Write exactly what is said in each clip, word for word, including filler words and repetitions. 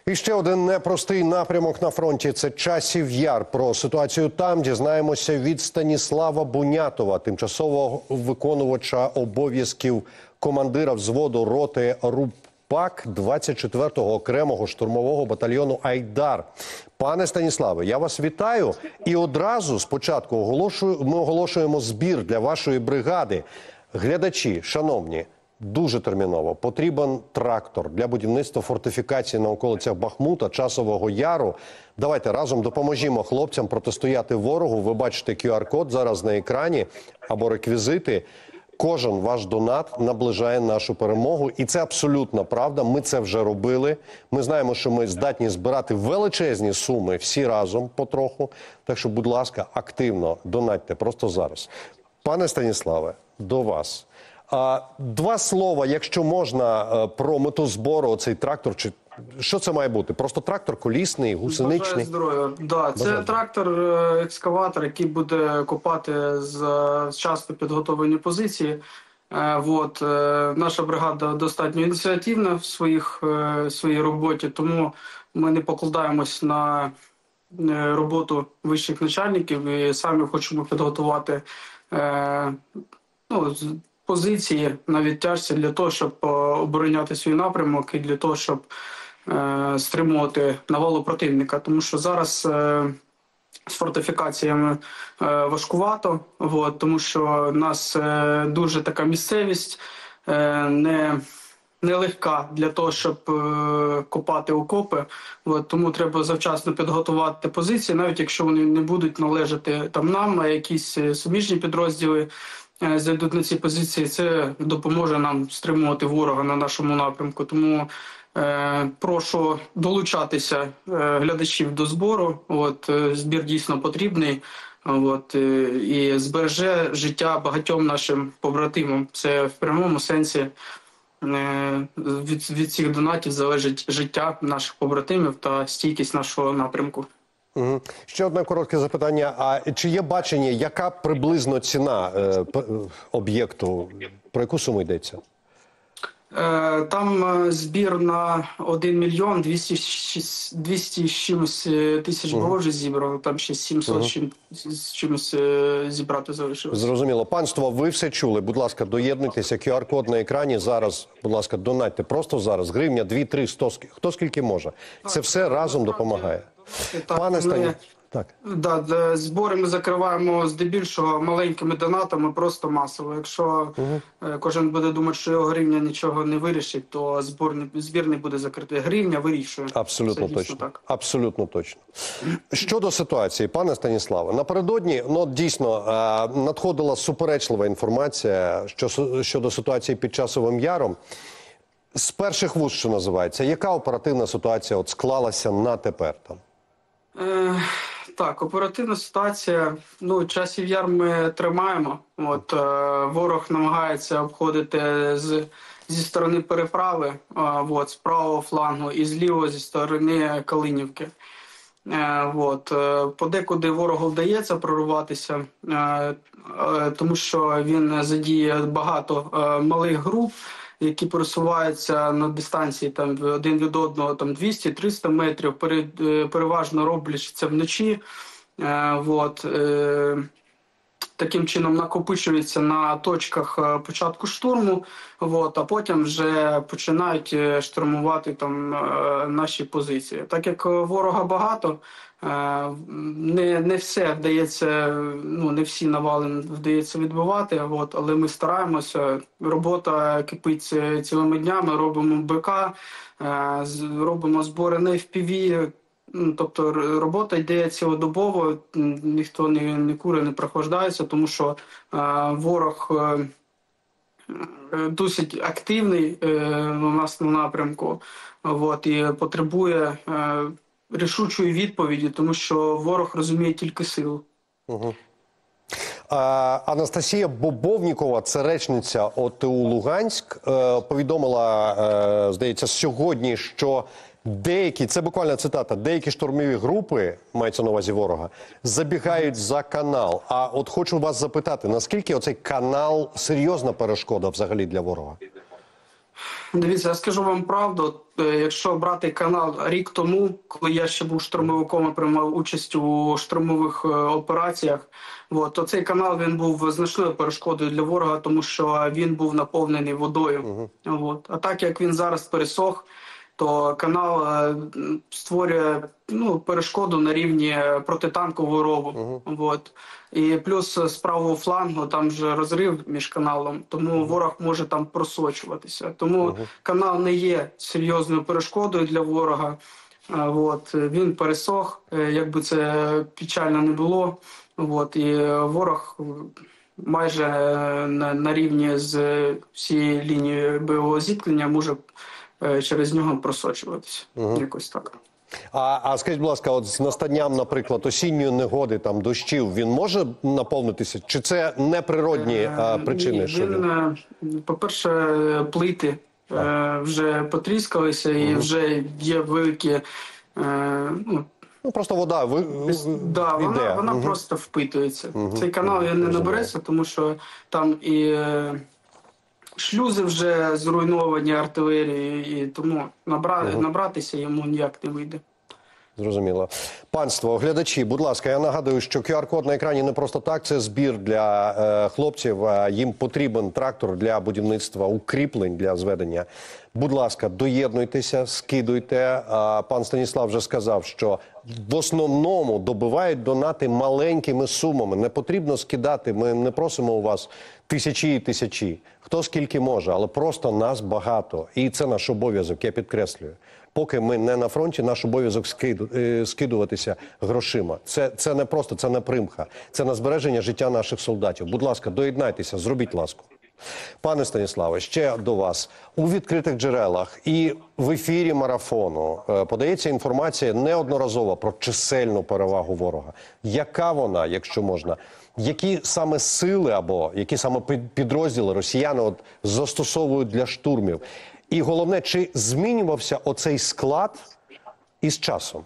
І ще один непростий напрямок на фронті – це Часів Яр. Про ситуацію там дізнаємося від Станіслава Бунятова, тимчасового виконувача обов'язків командира взводу роти РУПАК двадцять четвертого окремого штурмового батальйону «Айдар». Пане Станіславе, я вас вітаю. І одразу спочатку оголошую, ми оголошуємо збір для вашої бригади. Глядачі, шановні, дуже терміново. Потрібен трактор для будівництва фортифікації на околицях Бахмута, Часового Яру. Давайте разом допоможімо хлопцям протистояти ворогу. Ви бачите ку ар код зараз на екрані або реквізити. Кожен ваш донат наближає нашу перемогу. І це абсолютна правда. Ми це вже робили. Ми знаємо, що ми здатні збирати величезні суми всі разом потроху. Так що, будь ласка, активно донатьте просто зараз. Пане Станіславе, до вас. Два слова, якщо можна, про мету збору, цей трактор, чи що це має бути? Просто трактор колісний, гусеничний? Бажаю здоров'я. Да, це Бажаю. трактор-екскаватор, який буде копати з вчасно підготовлені позиції. Вот. Наша бригада достатньо ініціативна в своїх, в своїй роботі, тому ми не покладаємось на роботу вищих начальників і самі хочемо підготувати ну, позиції на відтяжці для того, щоб обороняти свій напрямок і для того, щоб е, стримувати навалу противника. Тому що зараз е, з фортифікаціями е, важкувато, от, тому що в нас е, дуже така місцевість, е, не, нелегка для того, щоб е, копати окопи. От, тому треба завчасно підготувати позиції, навіть якщо вони не будуть належати там нам, а якісь суміжні підрозділи зайдуть на ці позиції, це допоможе нам стримувати ворога на нашому напрямку. Тому е, прошу долучатися е, глядачів до збору. От, е, збір дійсно потрібний. От, е, і збереже життя багатьом нашим побратимам. Це в прямому сенсі е, від, від цих донатів залежить життя наших побратимів та стійкість нашого напрямку. Угу. Ще одне коротке запитання. А чи є бачення, яка приблизно ціна е, об'єкту? Про яку суму йдеться? Е, там е, збір на один мільйон двісті з чимось тисяч було вже зібрано, там ще сімсот угу. чим, з чимось е, зібрати залишилося. Зрозуміло. Панство, ви все чули. Будь ласка, доєднуйтеся. ку ар код на екрані. Зараз, будь ласка, донатьте просто зараз. Гривня, дві, три, сто, хто скільки може. Це все разом допомагає. Так, Пане Стані... Так. Да, збори ми закриваємо здебільшого маленькими донатами, просто масово. Якщо угу. кожен буде думати, що його гривня нічого не вирішить, то збор не, збір не буде закритий. Гривня вирішує. Абсолютно точно. Так. Абсолютно точно. Щодо ситуації, пане Станіславе, напередодні, ну, дійсно, надходила суперечлива інформація щодо ситуації під Часовим Яром. З перших вуст, що називається, яка оперативна ситуація от склалася на тепер там? Е, так, оперативна ситуація, ну, Часів Яр ми тримаємо. От, е, ворог намагається обходити з, зі сторони переправи, е, от, з правого флангу і з лівого зі сторони Калинівки. Е, от, е, подекуди ворогу вдається прорватися, е, е, тому що він задіє багато е, малих груп, які пересуваються на дистанції там один від одного там двісті-триста метрів, переважно роблять це вночі. Е, вот, е, таким чином накопичуються на точках початку штурму, вот, а потім вже починають штурмувати там е, наші позиції. Так як ворога багато, е, не, не все вдається, ну, не всі навали вдається відбивати, от, але ми стараємося. Робота кипить цілими днями, робимо БК, е, робимо збори на еф пі ві. Тобто робота йде цілодобово, ніхто не, не кури, не прохлаждається, тому що е, ворог е, досить активний е, у нас на напрямку, от, і потребує е, рішучої відповіді, тому що ворог розуміє тільки силу. Угу. А, Анастасія Бобовнікова, це речниця о те у Луганськ, е, повідомила, е, здається, сьогодні, що деякі, це буквально цитата, деякі штурмові групи, мається на увазі ворога, забігають за канал. А от хочу вас запитати, наскільки оцей канал серйозна перешкода взагалі для ворога? Дивіться, я скажу вам правду. Е, Якщо брати канал рік тому, коли я ще був штурмовиком і приймав участь у штурмових е, операціях, от, то цей канал він був значною перешкодою для ворога, тому що він був наповнений водою. От. А так як він зараз пересох, то канал е, створює ну, перешкоду на рівні протитанкового рову. От. І плюс з правого флангу там вже розрив між каналом, тому ворог може там просочуватися. Тому канал не є серйозною перешкодою для ворога. А, От. Він пересох, е, як би це печально не було. От. І ворог майже е, на, на рівні з всією лінією бойового зіткнення може е, через нього просочуватися. Якось так. А, а скажіть, будь ласка, от з настанням, наприклад, осінньої негоди, там дощів, він може наповнитися? Чи це неприродні а, причини? Ні, що він, він... е, по-перше, плити е, вже потріскалися і вже є великі. Е, ну, Ну, просто вода ви... да, йде. вона, вона Мгм. просто впитується. Цей канал він не набереться, тому що там і е, шлюзи вже зруйновані артилерією, і тому набра... набратися йому ніяк не вийде. Зрозуміло. Панство, глядачі, будь ласка, я нагадую, що ку ар код на екрані не просто так, це збір для е, хлопців, а їм потрібен трактор для будівництва укріплень для зведення. Будь ласка, доєднуйтеся, скидуйте. А, пан Станіслав вже сказав, що в основному добивають донати маленькими сумами. Не потрібно скидати, ми не просимо у вас тисячі і тисячі. Хто скільки може, але просто нас багато. І це наш обов'язок, я підкреслюю. Поки ми не на фронті, наш обов'язок скиду, е, скидуватися грошима. Це, це не просто, це не примха. Це на збереження життя наших солдатів. Будь ласка, доєднайтеся, зробіть ласку. Пане Станіславе, ще до вас. У відкритих джерелах і в ефірі марафону е, подається інформація неодноразово про чисельну перевагу ворога. Яка вона, якщо можна? Які саме сили або які саме підрозділи росіяни от застосовують для штурмів? І головне, чи змінювався оцей склад із часом?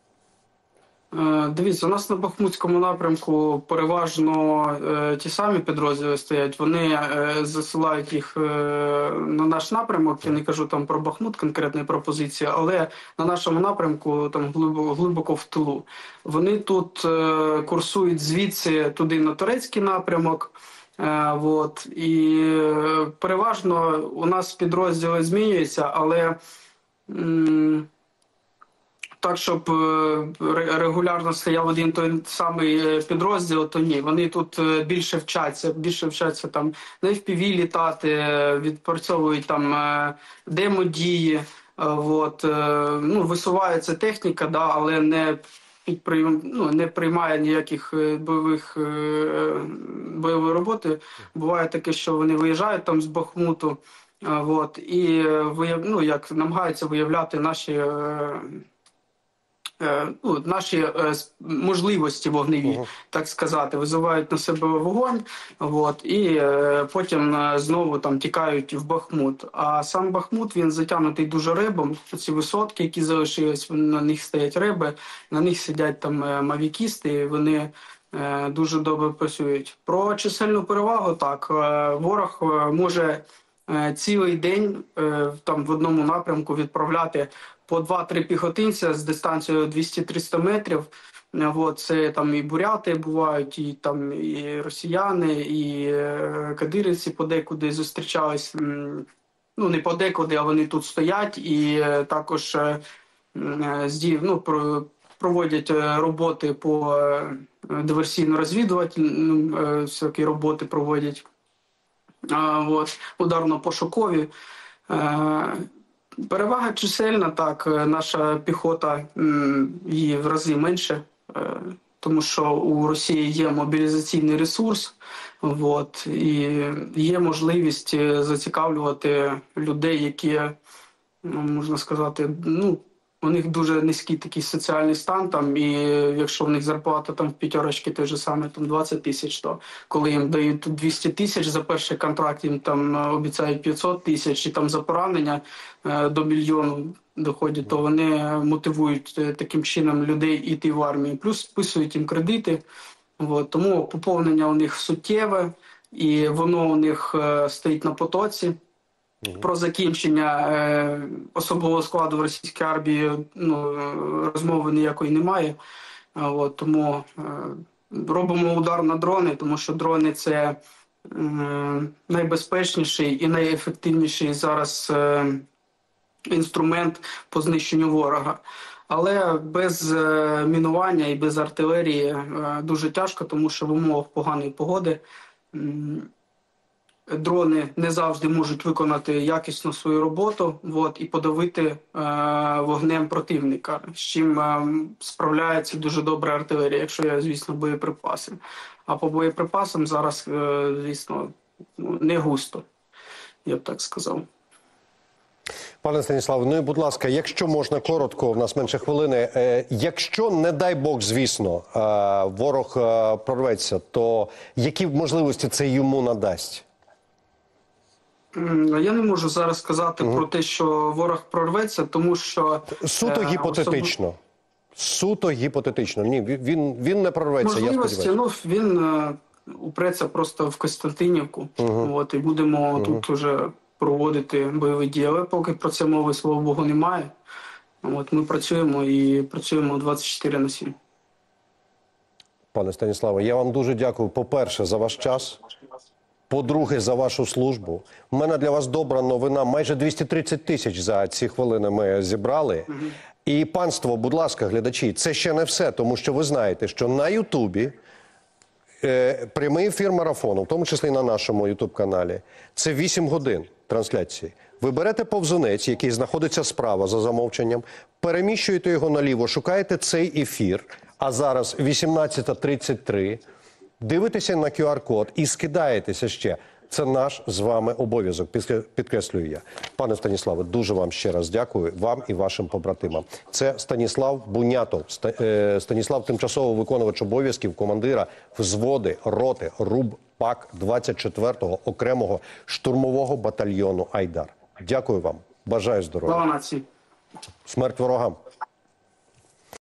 Е, Дивіться, у нас на Бахмутському напрямку переважно е, ті самі підрозділи стоять. Вони е, засилають їх е, на наш напрямок. Я не кажу там про Бахмут, конкретної пропозиції, але на нашому напрямку там глибоко, глибоко в тилу. Вони тут е, курсують звідси туди на турецький напрямок. Е, вот. І е, переважно у нас підрозділи змінюються, але м так, щоб регулярно стояв один той самий підрозділ, то ні. Вони тут більше вчаться, більше вчаться там на еф пі ві літати, відпрацьовують там демо-дії, от, ну, висувається техніка, да, але не підприйм... ну, не приймає ніяких бойових бойової роботи. Буває таке, що вони виїжджають там з Бахмуту, от, і ну, як намагаються виявляти наші Ну, наші е, можливості вогневі, uh-huh. так сказати, визивають на себе вогонь, от, і е, потім е, знову там тікають в Бахмут. А сам Бахмут, він затягнутий дуже рибом. Ці висотки, які залишились, на них стоять риби, на них сидять там е, мавікісти, і вони е, дуже добре працюють. Про чисельну перевагу, так, е, ворог е, може е, цілий день е, там в одному напрямку відправляти по два-три піхотинця з дистанцією двісті-триста метрів. От, це там і буряти бувають, і там і росіяни, і е, кадирівці подекуди зустрічались. Ну, не подекуди, а вони тут стоять і е, також е, здів, ну, про, проводять роботи по е, диверсійно-розвідувальні, е, всякі роботи проводять. А, от, ударно-пошукові. Е, Перевага чисельна, так, наша піхота, її в рази менше, тому що у Росії є мобілізаційний ресурс, от, і є можливість зацікавлювати людей, які, можна сказати, ну, у них дуже низький такий соціальний стан, там, і якщо в них зарплата там в п'ятерочки той же саме там двадцять тисяч, то коли їм дають двісті тисяч за перший контракт, їм там обіцяють п'ятсот тисяч, і там за поранення е, до мільйону доходять, то вони мотивують таким чином людей йти в армію. Плюс списують їм кредити, от, тому поповнення у них суттєве, і воно у них е, стоїть на потоці. Про закінчення е, особового складу в російській армії ну, розмови ніякої немає. А, от, тому е, робимо удар на дрони, тому що дрони – це е, найбезпечніший і найефективніший зараз е, інструмент по знищенню ворога. Але без е, мінування і без артилерії е, дуже тяжко, тому що в умовах поганої погоди м, дрони не завжди можуть виконати якісно свою роботу от, і подавити е, вогнем противника, з чим е, справляється дуже добре артилерія, якщо є, звісно, боєприпаси. А по боєприпасам зараз, е, звісно, не густо, я б так сказав. Пане Станіславе, ну і будь ласка, якщо можна коротко, в нас менше хвилини. Е, якщо, не дай Бог, звісно, е, ворог е, прорветься, то які можливості це йому надасть? Я не можу зараз сказати угу. про те, що ворог прорветься, тому що... Суто е, гіпотетично. Особ... Суто гіпотетично. Ні, він, він не прорветься, можливості, я сподіваюся. Ну, він е, упреться просто в Костянтинівку, угу. от, і будемо угу. тут уже проводити бойові дії. Але поки про це мови, слава Богу, немає. От, ми працюємо і працюємо двадцять чотири на сім. Пане Станіславе, я вам дуже дякую, по-перше, за ваш час. По-друге, за вашу службу. У мене для вас добра новина. Майже двісті тридцять тисяч за ці хвилини ми зібрали. Угу. І, панство, будь ласка, глядачі, це ще не все, тому що ви знаєте, що на Ютубі е, прямий ефір марафону, в тому числі на нашому Ютуб-каналі, це вісім годин трансляції. Ви берете повзунець, який знаходиться справа за замовченням, переміщуєте його наліво, шукаєте цей ефір, а зараз вісімнадцята тридцять три, дивитеся на ку ар код і скидаєтеся ще. Це наш з вами обов'язок, підкреслюю я. Пане Станіславе, дуже вам ще раз дякую, вам і вашим побратимам. Це Станіслав Бунятов, Станіслав, тимчасово виконувач обов'язків командира взводи роти РУБ ПАК двадцять четвертого окремого штурмового батальйону «Айдар». Дякую вам, бажаю здоров'я. Слава нації. Смерть ворогам.